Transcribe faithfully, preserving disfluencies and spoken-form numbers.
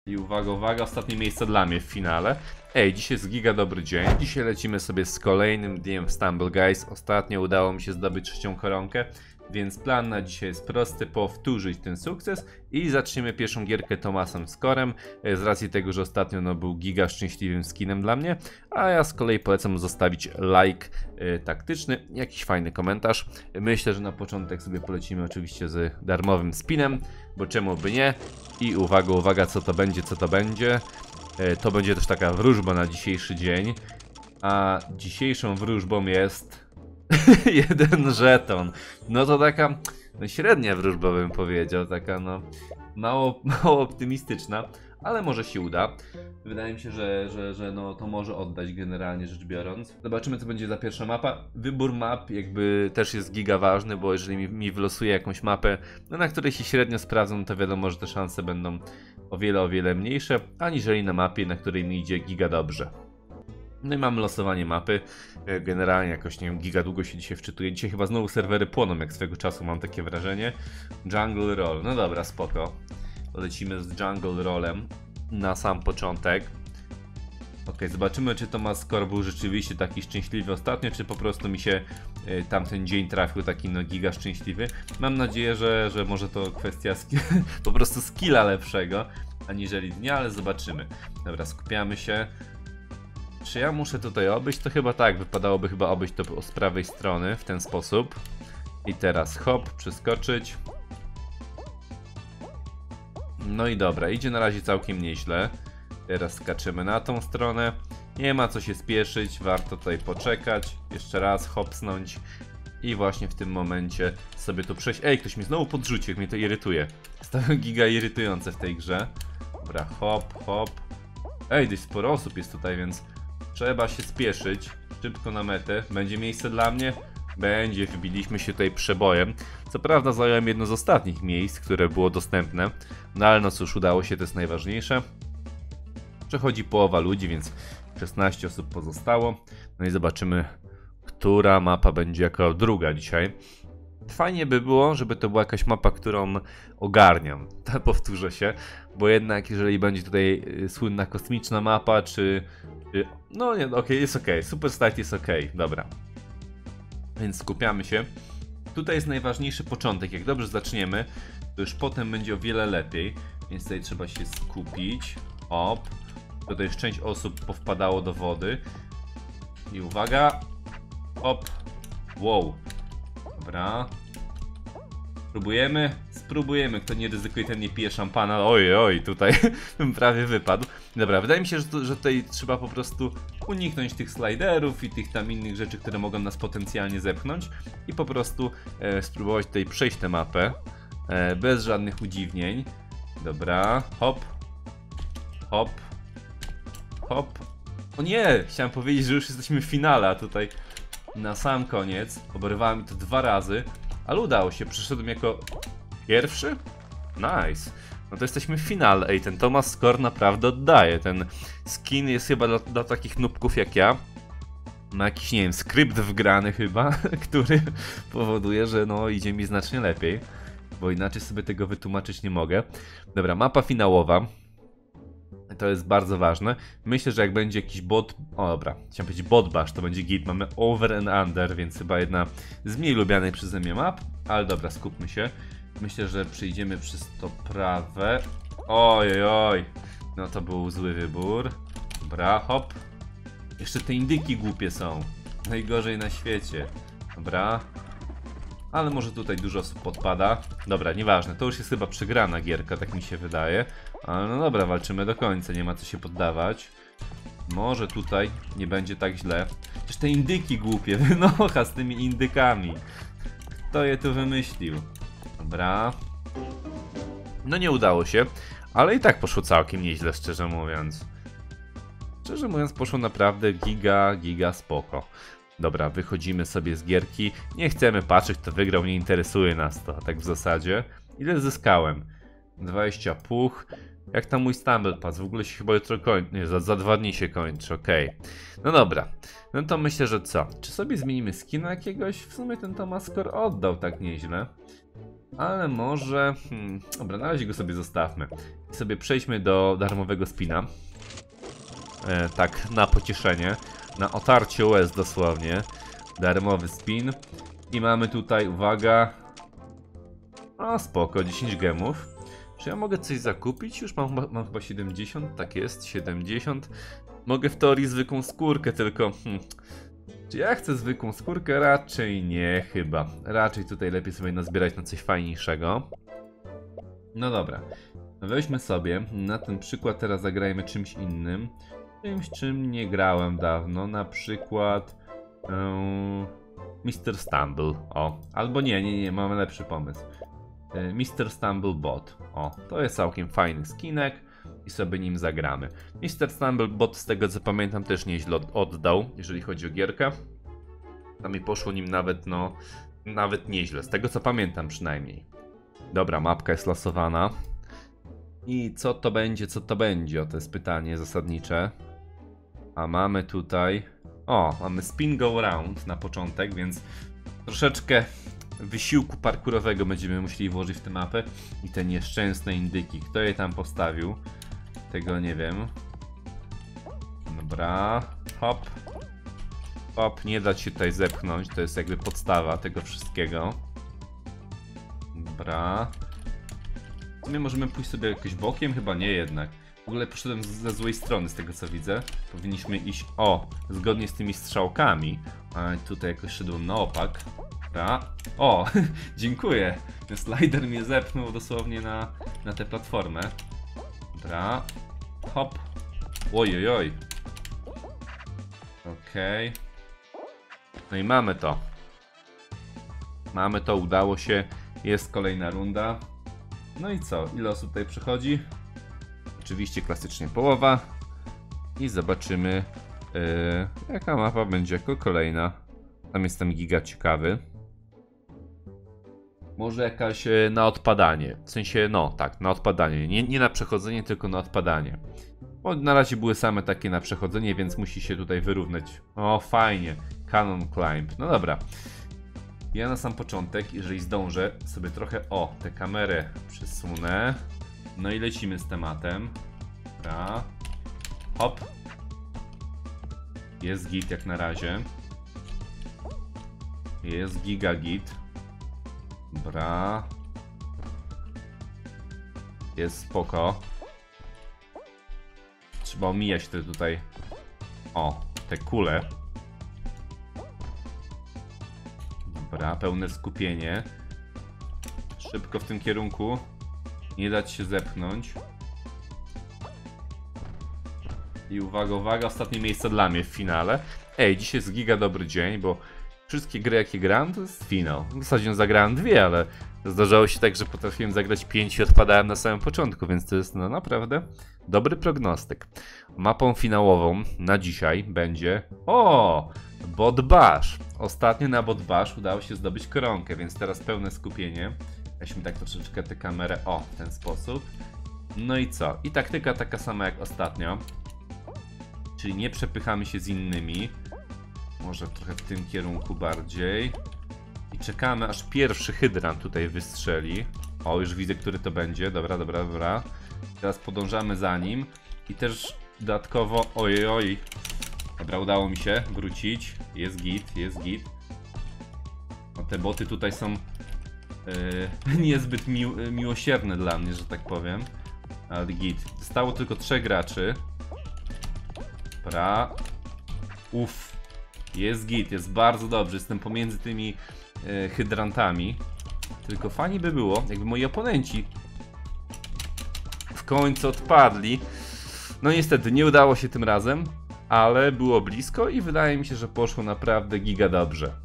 I uwaga, uwaga, ostatnie miejsce dla mnie w finale. Ej, dzisiaj jest giga dobry dzień. Dzisiaj lecimy sobie z kolejnym dniem w Stumble Guys. Ostatnio udało mi się zdobyć trzecią koronkę, więc plan na dzisiaj jest prosty, powtórzyć ten sukces i zaczniemy pierwszą gierkę Thomasem Scorem, z racji tego, że ostatnio no, był giga szczęśliwym skinem dla mnie, a ja z kolei polecam zostawić like y, taktyczny, jakiś fajny komentarz. Myślę, że na początek sobie polecimy oczywiście z darmowym spinem, bo czemu by nie? I uwaga, uwaga, co to będzie, co to będzie. y, To będzie też taka wróżba na dzisiejszy dzień, a dzisiejszą wróżbą jest jeden żeton. No to taka no średnia wróżba, bym powiedział, taka no mało, mało optymistyczna, ale może się uda. Wydaje mi się, że, że, że no to może oddać generalnie rzecz biorąc. Zobaczymy, co będzie za pierwsza mapa. Wybór map jakby też jest giga ważny, bo jeżeli mi, mi wylosuje jakąś mapę, no na której się średnio sprawdzą, to wiadomo, że te szanse będą o wiele, o wiele mniejsze, aniżeli na mapie, na której mi idzie giga dobrze. No i mamy losowanie mapy. Generalnie jakoś, nie wiem, giga długo się dzisiaj wczytuje. Dzisiaj chyba znowu serwery płoną, jak swego czasu, mam takie wrażenie. Jungle Roll, no dobra, spoko. Lecimy z Jungle Rollem na sam początek. Ok, zobaczymy, czy Thomas Score był rzeczywiście taki szczęśliwy ostatnio, czy po prostu mi się y, tamten dzień trafił taki no giga szczęśliwy. Mam nadzieję, że, że może to kwestia po prostu skilla lepszego, aniżeli dnia, ale zobaczymy. Dobra, skupiamy się. Czy ja muszę tutaj obejść? To chyba tak, wypadałoby chyba obejść to z prawej strony w ten sposób. I teraz hop, przeskoczyć. No i dobra, idzie na razie całkiem nieźle. Teraz skaczymy na tą stronę. Nie ma co się spieszyć, warto tutaj poczekać. Jeszcze raz hopsnąć. I właśnie w tym momencie sobie tu przejść. Ej, ktoś mi znowu podrzucił, mnie to irytuje. Jest to giga irytujące w tej grze. Dobra, hop, hop. Ej, dość sporo osób jest tutaj, więc trzeba się spieszyć. Szybko na metę. Będzie miejsce dla mnie? Będzie, wbiliśmy się tutaj przebojem. Co prawda zająłem jedno z ostatnich miejsc, które było dostępne. No ale no cóż, udało się, to jest najważniejsze. Przechodzi połowa ludzi, więc szesnaście osób pozostało. No i zobaczymy, która mapa będzie jako druga dzisiaj. Fajnie by było, żeby to była jakaś mapa, którą ogarniam. Powtórzę się, bo jednak jeżeli będzie tutaj słynna kosmiczna mapa, czy... czy no nie, okej, okay, jest okej, okay. Super Start jest okej, okay. Dobra. Więc skupiamy się. Tutaj jest najważniejszy początek, jak dobrze zaczniemy, to już potem będzie o wiele lepiej. Więc tutaj trzeba się skupić. Op. Tutaj już część osób powpadało do wody. I uwaga. Op. Wow. Dobra. Spróbujemy? Spróbujemy. Kto nie ryzykuje, ten nie pije szampana. Oj, oj, tutaj bym prawie wypadł. Dobra, wydaje mi się, że, to, że tutaj trzeba po prostu uniknąć tych sliderów i tych tam innych rzeczy, które mogą nas potencjalnie zepchnąć. I po prostu e, spróbować tutaj przejść tę mapę. E, bez żadnych udziwnień. Dobra, hop. Hop. Hop. O nie! Chciałem powiedzieć, że już jesteśmy w finale, a tutaj na sam koniec oberwałem to dwa razy. Ale udało się, przyszedłem jako pierwszy? Nice. No to jesteśmy w finale. Ej, ten Thomas Score naprawdę oddaje. Ten skin jest chyba dla, dla takich nubków jak ja. Ma jakiś, nie wiem, skrypt wgrany chyba, który powoduje, że no idzie mi znacznie lepiej. Bo inaczej sobie tego wytłumaczyć nie mogę. Dobra, mapa finałowa. To jest bardzo ważne. Myślę, że jak będzie jakiś bot... O dobra, chciałem powiedzieć bot bash, to będzie git. Mamy over and under, więc chyba jedna z mniej lubianych przeze mnie map. Ale dobra, skupmy się. Myślę, że przyjdziemy przez to prawe. Oj, oj, oj. No to był zły wybór. Dobra, hop. Jeszcze te indyki głupie są. Najgorzej na świecie. Dobra. Ale może tutaj dużo osób podpada. Dobra, nieważne, to już jest chyba przegrana gierka, tak mi się wydaje. Ale no dobra, walczymy do końca, nie ma co się poddawać. Może tutaj nie będzie tak źle. Przecież te indyki głupie, wynocha z tymi indykami. Kto je tu wymyślił? Dobra. No nie udało się, ale i tak poszło całkiem nieźle, szczerze mówiąc. Szczerze mówiąc, poszło naprawdę giga, giga spoko. Dobra, wychodzimy sobie z gierki. Nie chcemy patrzeć, kto wygrał, nie interesuje nas to, tak w zasadzie. Ile zyskałem? dwadzieścia puch. Jak tam mój Stumble Pass? W ogóle się chyba jutro kończy. Nie, za, za dwa dni się kończy, okej. Okay. No dobra. No to myślę, że co? Czy sobie zmienimy skina jakiegoś? W sumie ten Thomas Score oddał tak nieźle. Ale może... Hmm, dobra, na razie go sobie zostawmy. I sobie przejdźmy do darmowego spina. E, tak, na pocieszenie. Na otarcie łez dosłownie. Darmowy spin. I mamy tutaj, uwaga... O, spoko, dziesięć gemów. Czy ja mogę coś zakupić? Już mam, mam chyba siedemdziesiąt, tak jest, siedemdziesiąt. Mogę w teorii zwykłą skórkę, tylko... Hmm, czy ja chcę zwykłą skórkę? Raczej nie, chyba. Raczej tutaj lepiej sobie nazbierać na coś fajniejszego. No dobra. Weźmy sobie, na ten przykład teraz zagrajmy czymś innym. Czymś, czym nie grałem dawno, na przykład... Yy, mister Stumble, o. Albo nie, nie, nie, mamy lepszy pomysł. Yy, mister Stumble Bot, o. To jest całkiem fajny skinek i sobie nim zagramy. mister Stumble Bot, z tego co pamiętam, też nieźle oddał, jeżeli chodzi o gierkę. Tam mi poszło nim nawet, no, nawet nieźle, z tego co pamiętam przynajmniej. Dobra, mapka jest losowana. I co to będzie, co to będzie? O, to jest pytanie zasadnicze. A mamy tutaj... O, mamy spin go round na początek, więc troszeczkę wysiłku parkurowego będziemy musieli włożyć w tę mapę. I te nieszczęsne indyki. Kto je tam postawił? Tego nie wiem. Dobra. Hop. Hop, nie dać się tutaj zepchnąć. To jest jakby podstawa tego wszystkiego. Dobra. W sumie możemy pójść sobie jakoś bokiem? Chyba nie jednak. W ogóle poszedłem ze złej strony z tego co widzę. Powinniśmy iść, o, zgodnie z tymi strzałkami. A tutaj jakoś szedłem na opak. Dobra. O, dziękuję. Ten slider mnie zepchnął dosłownie na, na tę platformę. Dobra. Hop. Ojojoj. Okej. Okay. No i mamy to. Mamy to, udało się. Jest kolejna runda. No i co? Ile osób tutaj przychodzi? Oczywiście klasycznie połowa. I zobaczymy, yy, jaka mapa będzie jako kolejna. Tam jestem giga ciekawy. Może jakaś yy, na odpadanie. W sensie, no tak, na odpadanie. Nie, nie na przechodzenie, tylko na odpadanie. Bo na razie były same takie na przechodzenie, więc musi się tutaj wyrównać. O, fajnie. Cannon Climb. No dobra. Ja na sam początek, jeżeli zdążę, sobie trochę, o, tę kamerę przesunę. No i lecimy z tematem. Dobra. Hop. Jest git jak na razie. Jest giga git. Dobra. Jest spoko. Trzeba omijać te tutaj, o, te kule. Dobra, pełne skupienie. Szybko w tym kierunku. Nie dać się zepchnąć. I uwaga, uwaga, ostatnie miejsce dla mnie w finale. Ej, dzisiaj jest giga dobry dzień, bo wszystkie gry jakie gram to jest finał. W zasadzie zagrałem dwie, ale zdarzało się tak, że potrafiłem zagrać pięć i odpadałem na samym początku, więc to jest no naprawdę dobry prognostyk. Mapą finałową na dzisiaj będzie... O! Bot Bash. Ostatnio na Bot Bash udało się zdobyć koronkę, więc teraz pełne skupienie. Weźmy tak troszeczkę tę kamerę, o, w ten sposób. No i co? I taktyka taka sama jak ostatnio. Czyli nie przepychamy się z innymi. Może trochę w tym kierunku bardziej. I czekamy aż pierwszy hydrant tutaj wystrzeli. O, już widzę, który to będzie. Dobra, dobra, dobra. Teraz podążamy za nim. I też dodatkowo... Ojej, oj. Dobra, udało mi się wrócić. Jest git, jest git. No, te boty tutaj są yy, niezbyt mi miłosierne dla mnie, że tak powiem. Ale git. Zostało tylko trzech graczy. Dobra. Uff. Jest git, jest bardzo dobrze. Jestem pomiędzy tymi yy, hydrantami. Tylko fajnie by było, jakby moi oponenci w końcu odpadli. No niestety, nie udało się tym razem. Ale było blisko i wydaje mi się, że poszło naprawdę giga dobrze.